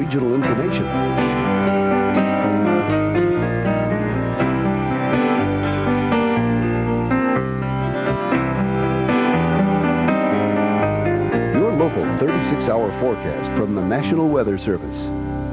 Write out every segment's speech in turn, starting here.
regional information. Your local 36-hour forecast from the National Weather Service.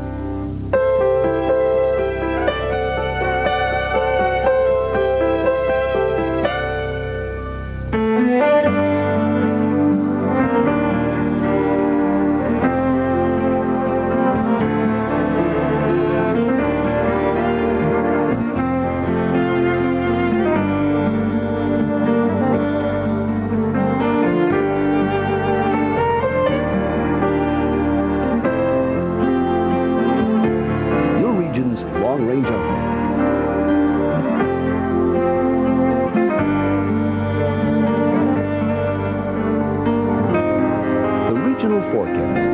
Long-range outlook. The regional forecast.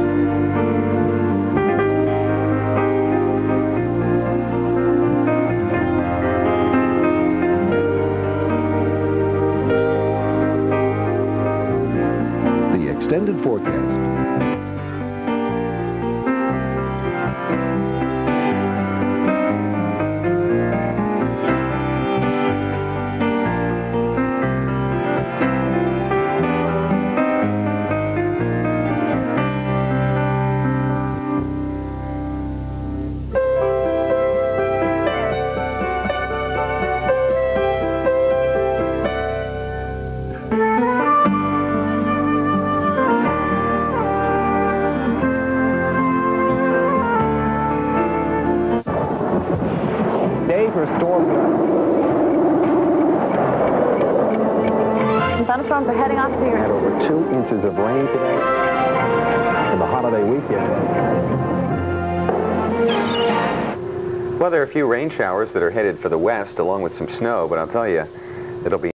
The extended forecast. Day for storm. Thunderstorms are heading off to your... Had over 2 inches of rain today for the holiday weekend. Well, there are a few rain showers that are headed for the west along with some snow, but I'll tell you, it'll be